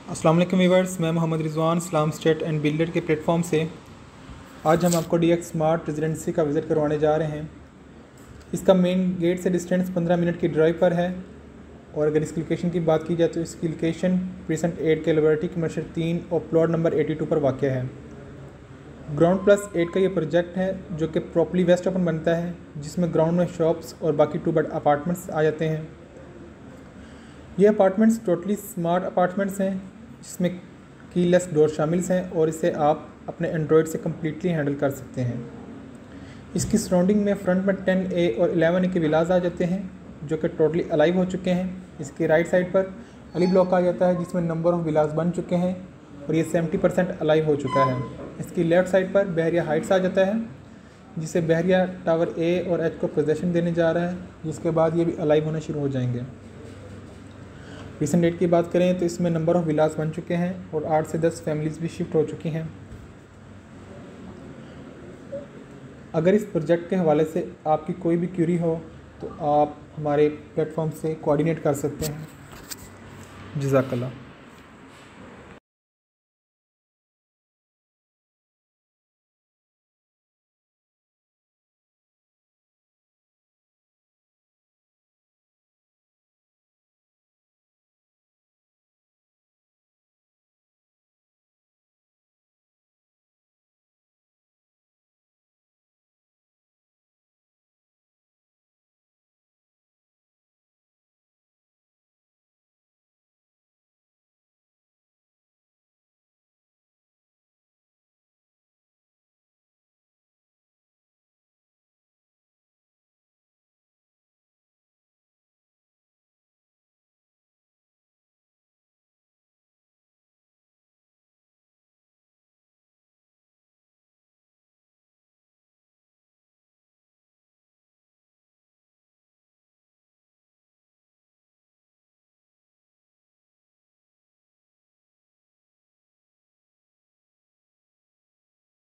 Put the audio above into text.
अस्सलाम वालेकुम व्यूअर्स, मैं Mohammad Rizwan Salam estate and builder के प्लेटफॉर्म से आज हम आपको डीएक्स स्मार्ट रेजिडेंसी का विज़िट करवाने जा रहे हैं। इसका मेन गेट से डिस्टेंस 15 मिनट की ड्राइव पर है और अगर इसकी लोकेशन की बात की जाए तो इसकी लोकेशन प्रीसेंट 8 के लिबर्टी कमर्शियल 3 और प्लॉट नंबर 82 पर वाक़ है। ग्राउंड प्लस 8 का ये प्रोजेक्ट है जो कि प्रॉपर्ली वेस्ट ओपन बनता है, जिसमें ग्राउंड में शॉप्स और बाकी 2 बेड अपार्टमेंट्स आ जाते हैं। ये अपार्टमेंट्स टोटली स्मार्ट अपार्टमेंट्स हैं जिसमें कीलेस डोर शामिल हैं और इसे आप अपने एंड्रॉयड से कम्प्लीटली हैंडल कर सकते हैं। इसकी सराउंडिंग में फ्रंट में 10A और 11A के विलाज आ जाते हैं जो कि टोटली अलाइव हो चुके हैं। इसके राइट साइड पर अली ब्लॉक आ जाता है जिसमें नंबर ऑफ़ विलाज बन चुके हैं और ये 70% अलाइव हो चुका है। इसकी लेफ़्ट साइड पर बहरिया हाइट्स आ जाता है जिसे बहरिया टावर A और H को पोजेसन देने जा रहा है, जिसके बाद ये भी अलाइव होना शुरू हो जाएंगे। रिसेंट डेट की बात करें तो इसमें नंबर ऑफ़ विलास बन चुके हैं और 8 से 10 फैमिलीज़ भी शिफ्ट हो चुकी हैं। अगर इस प्रोजेक्ट के हवाले से आपकी कोई भी क्यूरी हो तो आप हमारे प्लेटफॉर्म से कोऑर्डिनेट कर सकते हैं। जज़ाकल्लाह।